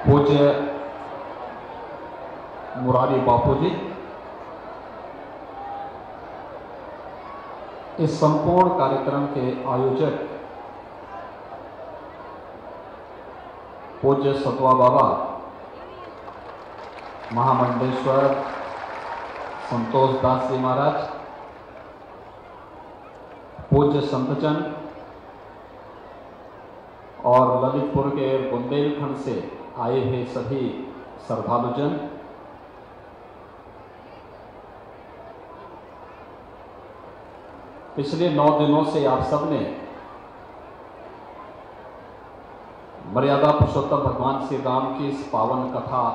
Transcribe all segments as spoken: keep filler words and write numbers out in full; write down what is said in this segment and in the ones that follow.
पूज्य मुरारी बापू जी, इस संपूर्ण कार्यक्रम के आयोजक पूज्य सतवा बाबा महामंडलेश्वर संतोष दास जी महाराज, पूज्य संतजन और ललितपुर के बुंदेलखंड से आए हुए सभी श्रद्धालुजन, पिछले नौ दिनों से आप सबने मर्यादा पुरुषोत्तम भगवान श्री राम की इस पावन कथा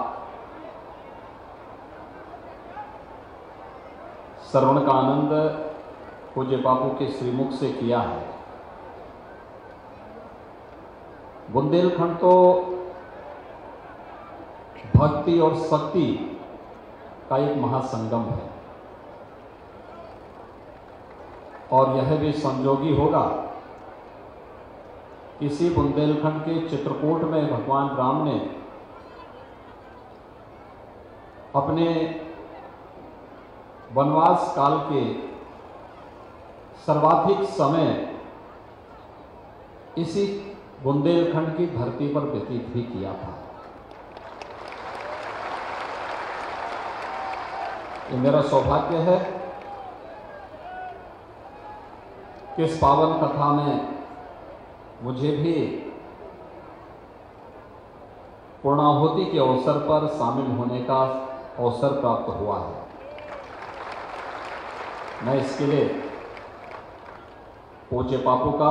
श्रवण का आनंद पूज्य बापू के श्रीमुख से किया है। बुंदेलखंड तो भक्ति और शक्ति का एक महासंगम है और यह भी संजोगी होगा, इसी बुंदेलखंड के चित्रकूट में भगवान राम ने अपने वनवास काल के सर्वाधिक समय इसी बुंदेलखंड की धरती पर व्यतीत भी किया था। ये मेरा सौभाग्य है कि इस पावन कथा में मुझे भी पूर्णाहुति के अवसर पर शामिल होने का अवसर प्राप्त हुआ है। मैं इसके लिए पूज्य बापू का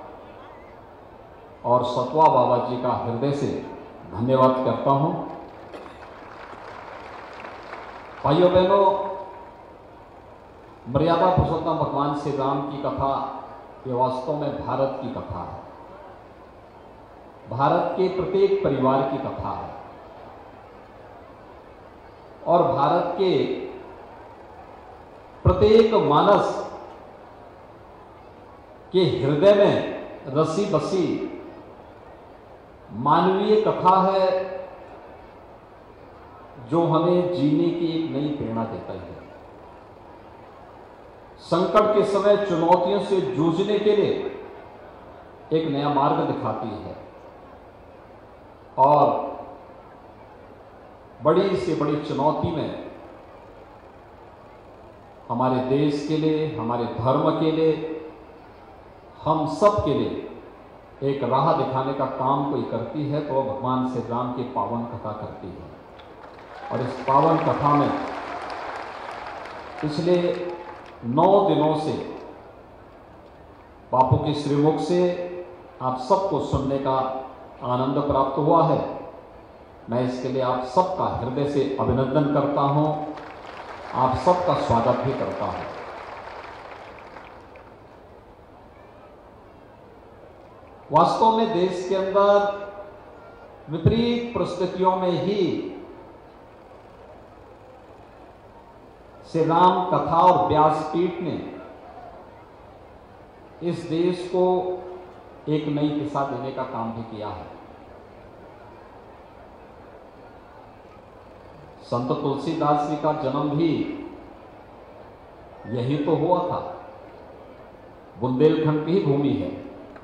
और सतवा बाबा जी का हृदय से धन्यवाद करता हूं। भाइयों बहनों, मर्यादा पुरुषोत्तम भगवान श्री राम की कथा ये वास्तव में भारत की कथा है, भारत के प्रत्येक परिवार की कथा है और भारत के प्रत्येक मानस के हृदय में रसी बसी मानवीय कथा है जो हमें जीने की एक नई प्रेरणा देता है। संकट के समय चुनौतियों से जूझने के लिए एक नया मार्ग दिखाती है और बड़ी से बड़ी चुनौती में हमारे देश के लिए, हमारे धर्म के लिए, हम सब के लिए एक राह दिखाने का काम कोई करती है तो भगवान श्री राम की पावन कथा करती है। और इस पावन कथा में पिछले नौ दिनों से बापू के श्रीमुख से आप सबको सुनने का आनंद प्राप्त हुआ है। मैं इसके लिए आप सबका हृदय से अभिनंदन करता हूं, आप सबका स्वागत भी करता हूं। वास्तव में देश के अंदर विपरीत परिस्थितियों में ही श्री राम कथा और व्यासपीठ ने इस देश को एक नई दिशा देने का काम भी किया है। संत तुलसीदास जी का जन्म भी यही तो हुआ था, बुंदेलखंड की ही भूमि है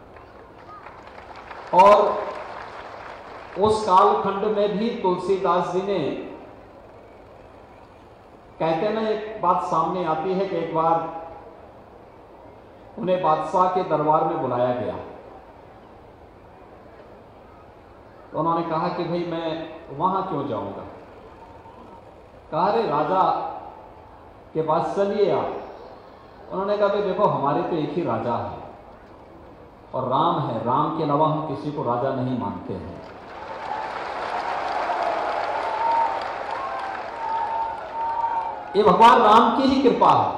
और उस कालखंड में भी तुलसीदास जी ने, कहते ना, एक बात सामने आती है कि एक बार उन्हें बादशाह के दरबार में बुलाया गया तो उन्होंने कहा कि भाई मैं वहां क्यों जाऊंगा। कहा अरे राजा के पास चलिए आप। उन्होंने कहा कि देखो हमारे तो एक ही राजा है और राम है, राम के अलावा हम किसी को राजा नहीं मानते हैं। ये भगवान राम की ही कृपा है।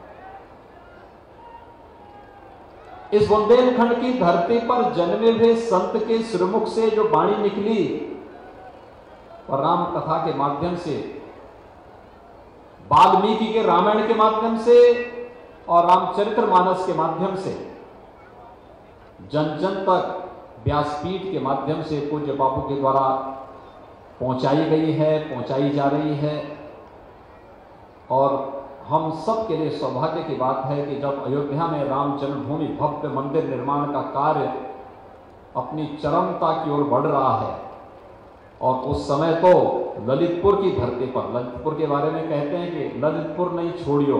इस बुंदेलखंड की धरती पर जन्मे हुए संत के श्रीमुख से जो वाणी निकली और राम कथा के माध्यम से, वाल्मीकि के रामायण के माध्यम से और रामचरितमानस के माध्यम से जन जन तक व्यासपीठ के माध्यम से पूज्य बापू के द्वारा पहुंचाई गई है, पहुंचाई जा रही है। और हम सब के लिए सौभाग्य की बात है कि जब अयोध्या में राम जन्मभूमि भव्य मंदिर निर्माण का कार्य अपनी चरमता की ओर बढ़ रहा है, और उस समय तो ललितपुर की धरती पर, ललितपुर के बारे में कहते हैं कि ललितपुर नहीं छोड़ियो,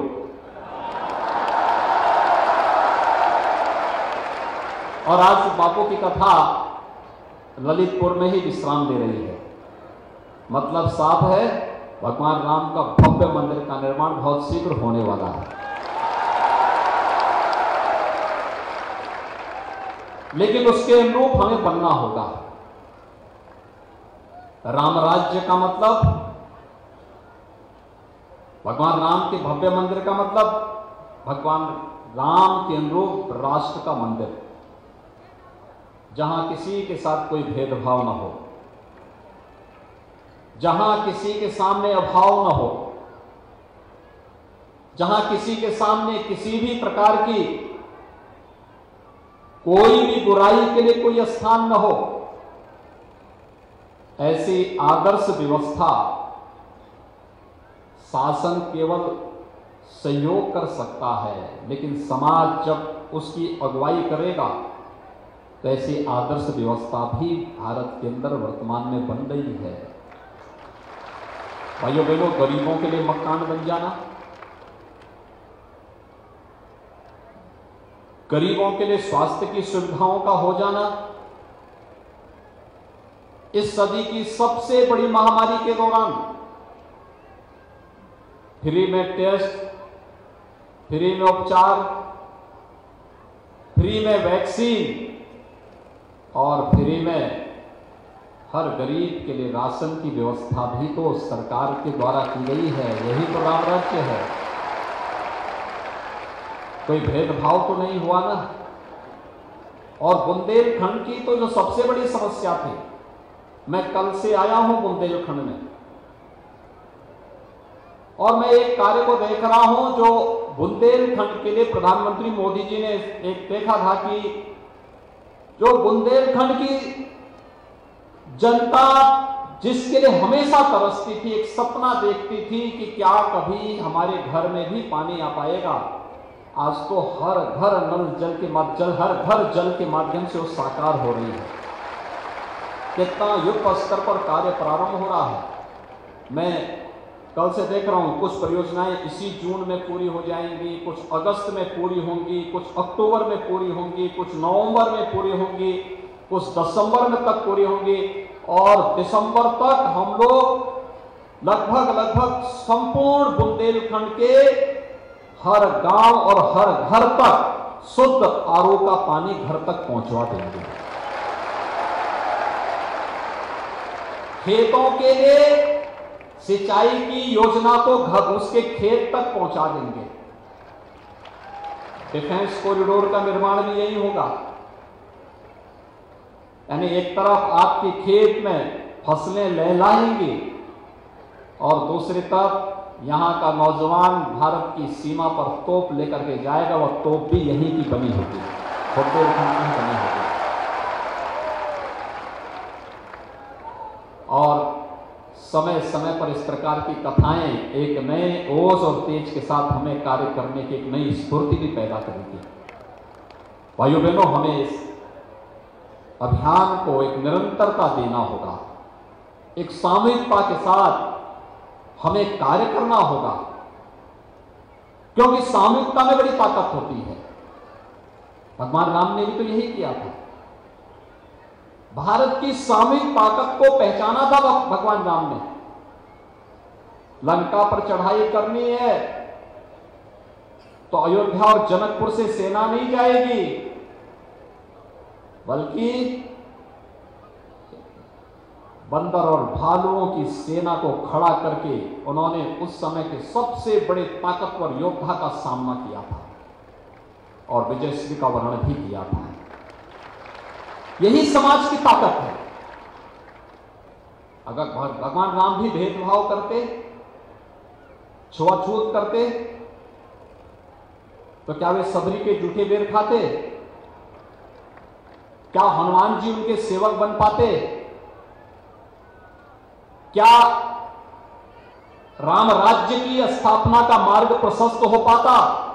और आज बापू की कथा ललितपुर में ही विश्राम दे रही है। मतलब साफ है, भगवान राम का भव्य मंदिर का निर्माण बहुत शीघ्र होने वाला है। लेकिन उसके अनुरूप हमें बनना होगा। राम राज्य का मतलब, भगवान राम के भव्य मंदिर का मतलब भगवान राम के अनुरूप राष्ट्र का मंदिर, जहां किसी के साथ कोई भेदभाव न हो, जहां किसी के सामने अभाव न हो, जहां किसी के सामने किसी भी प्रकार की कोई भी बुराई के लिए कोई स्थान न हो। ऐसी आदर्श व्यवस्था शासन केवल सहयोग कर सकता है, लेकिन समाज जब उसकी अगुवाई करेगा तो ऐसी आदर्श व्यवस्था भी भारत के अंदर वर्तमान में बन रही है। भाइयों बहनों, गरीबों के लिए मकान बन जाना, गरीबों के लिए स्वास्थ्य की सुविधाओं का हो जाना, इस सदी की सबसे बड़ी महामारी के दौरान फ्री में टेस्ट, फ्री में उपचार, फ्री में वैक्सीन और फ्री में हर गरीब के लिए राशन की व्यवस्था भी तो सरकार के द्वारा की गई है। यही तो राम राज्य है। कोई भेदभाव तो नहीं हुआ ना। और बुंदेलखंड की तो जो सबसे बड़ी समस्या थी, मैं कल से आया हूं बुंदेलखंड में, और मैं एक कार्य को देख रहा हूं जो बुंदेलखंड के लिए प्रधानमंत्री मोदी जी ने एक देखा था कि जो बुंदेलखंड की जनता जिसके लिए हमेशा तरसती थी, एक सपना देखती थी कि क्या कभी हमारे घर में भी पानी आ पाएगा, आज तो हर घर नल जल के माध्यम हर घर जल के माध्यम से वो साकार हो रही है। कितना युद्ध स्तर पर कार्य प्रारंभ हो रहा है। मैं कल से देख रहा हूं, कुछ परियोजनाएं इसी जून में पूरी हो जाएंगी, कुछ अगस्त में पूरी होंगी, कुछ अक्टूबर में पूरी होंगी, कुछ नवंबर में पूरी होंगी, कुछ दिसंबर में तक पूरी होंगी, और दिसंबर तक हम लोग लगभग लगभग संपूर्ण बुंदेलखंड के हर गांव और हर घर तक शुद्ध आर ओ का पानी घर तक पहुंचवा देंगे। खेतों के लिए सिंचाई की योजना तो घर उसके खेत तक पहुंचा देंगे। डिफेंस कॉरिडोर का निर्माण भी यही होगा, यानी एक तरफ आपके खेत में फसलें लहलाएंगी और दूसरी तरफ यहां का नौजवान भारत की सीमा पर तोप लेकर के जाएगा, वह तोप भी यहीं की बनी होगी, बुंदेलखंड की बनी होगी। और समय समय पर इस प्रकार की कथाएं एक नए ओज और तेज के साथ हमें कार्य करने की एक नई स्फूर्ति भी पैदा करेगी। भाइयों बहनों, हमें इस अभियान को एक निरंतरता देना होगा, एक सामूहिकता के साथ हमें कार्य करना होगा, क्योंकि सामूहिकता में बड़ी ताकत होती है। भगवान राम ने भी तो यही किया था। भारत की सामूहिक ताकत को पहचाना था भगवान राम ने। लंका पर चढ़ाई करनी है तो अयोध्या और जनकपुर से सेना नहीं जाएगी, बल्कि बंदर और भालुओं की सेना को खड़ा करके उन्होंने उस समय के सबसे बड़े ताकतवर योद्धा का सामना किया था और विजयश्री का वर्णन भी किया था। यही समाज की ताकत है। अगर भगवान राम भी भेदभाव करते, छुआछूत करते, तो क्या वे सबरी के जूठे बेर खाते? क्या हनुमान जी उनके सेवक बन पाते? क्या राम राज्य की स्थापना का मार्ग प्रशस्त हो पाता?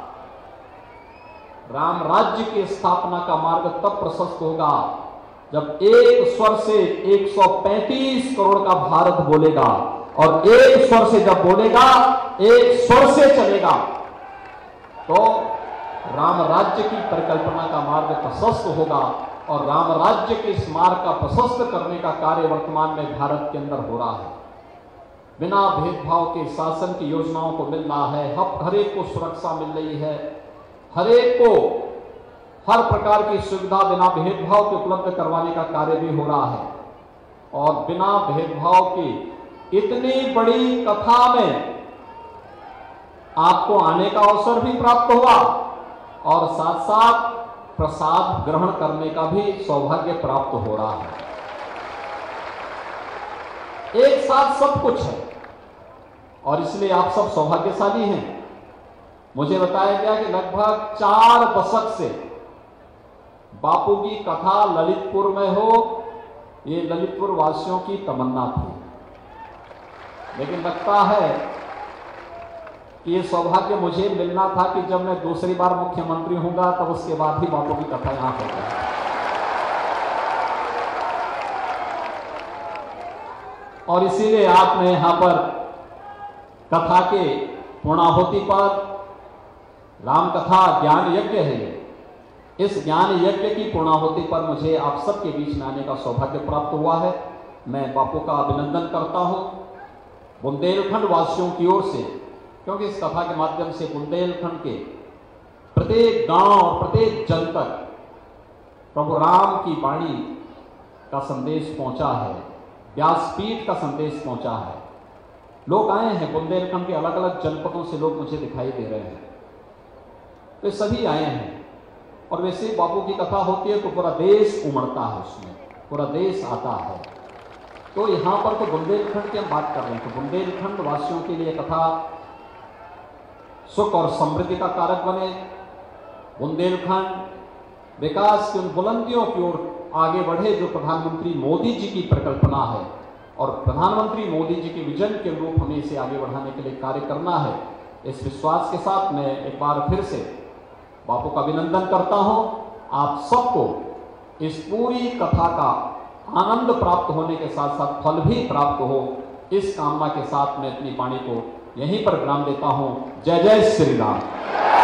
राम राज्य की स्थापना का मार्ग तब प्रशस्त होगा जब एक स्वर से एक सौ पैंतीस करोड़ का भारत बोलेगा, और एक स्वर से जब बोलेगा, एक स्वर से चलेगा, तो राम राज्य की परिकल्पना का मार्ग प्रशस्त होगा। और राम राज्य के इस मार्ग का प्रशस्त करने का कार्य वर्तमान में भारत के अंदर हो रहा है। बिना भेदभाव के शासन की योजनाओं को मिल रहा है, हर एक को सुरक्षा मिल रही है, हर एक को हर प्रकार की सुविधा बिना भेदभाव के उपलब्ध करवाने का कार्य भी हो रहा है। और बिना भेदभाव की इतनी बड़ी कथा में आपको आने का अवसर भी प्राप्त हुआ और साथ साथ प्रसाद ग्रहण करने का भी सौभाग्य प्राप्त हो रहा है। एक साथ सब कुछ है और इसलिए आप सब सौभाग्यशाली हैं। मुझे बताया गया कि लगभग चार दशक से बापू की कथा ललितपुर में हो, ये ललितपुर वासियों की तमन्ना थी। लेकिन लगता है कि ये सौभाग्य मुझे मिलना था कि जब मैं दूसरी बार मुख्यमंत्री होऊंगा तब उसके बाद ही बापू की कथा यहां होगी। और इसीलिए आपने यहां पर कथा के पूर्णाहुति पर, राम कथा ज्ञान यज्ञ है ये, इस ज्ञान यज्ञ की पूर्णाहुति पर मुझे आप सबके बीच में आने का सौभाग्य प्राप्त हुआ है। मैं बापू का अभिनंदन करता हूं बुंदेलखंड वासियों की ओर से, क्योंकि इस कथा के माध्यम से बुंदेलखंड के प्रत्येक गांव और प्रत्येक जन तक प्रभु राम की वाणी का संदेश पहुंचा है, व्यासपीठ का संदेश पहुंचा है। लोग आए हैं, बुंदेलखंड के अलग अलग जनपदों से लोग मुझे दिखाई दे रहे हैं, तो सभी आए हैं। और वैसे बापू की कथा होती है तो पूरा देश उमड़ता है, उसमें पूरा देश आता है। तो यहां पर तो बुंदेलखंड की हम बात कर रहे हैं, तो बुंदेलखंड वासियों के लिए कथा सुख और समृद्धि का कारक बने, बुंदेलखंड विकास की उन बुलंदियों की ओर आगे बढ़े जो प्रधानमंत्री मोदी जी की परिकल्पना है। और प्रधानमंत्री मोदी जी के विजन के रूप हमें इसे आगे बढ़ाने के लिए कार्य करना है। इस विश्वास के साथ मैं एक बार फिर से बापू का अभिनंदन करता हूं। आप सबको इस पूरी कथा का आनंद प्राप्त होने के साथ साथ फल भी प्राप्त हो, इस कामना के साथ मैं अपनी वाणी को यहीं पर विराम देता हूं। जय जय श्री राम।